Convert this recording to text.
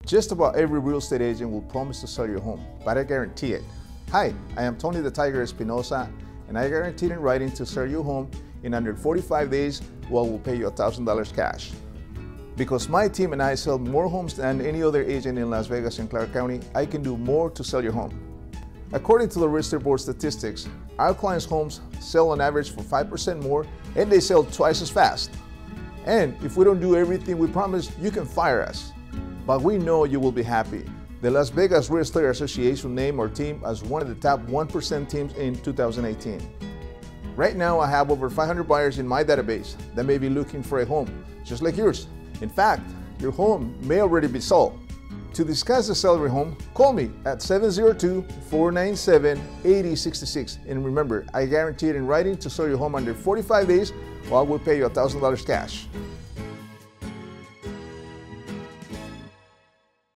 Just about every real estate agent will promise to sell your home, but I guarantee it. Hi, I am Tony the Tiger Espinoza, and I guarantee in writing to sell your home in under 45 days, well, we'll pay you $1,000 cash. Because my team and I sell more homes than any other agent in Las Vegas and Clark County, I can do more to sell your home. According to the Register Board statistics, our clients' homes sell on average for 5% more, and they sell twice as fast. And if we don't do everything we promise, you can fire us. But we know you will be happy. The Las Vegas Real Estate Association named our team as one of the top 1% teams in 2018. Right now, I have over 500 buyers in my database that may be looking for a home, just like yours. In fact, your home may already be sold. To discuss the sale of your home, call me at 702-497-8066. And remember, I guarantee it in writing to sell your home under 45 days, or I will pay you $1,000 cash.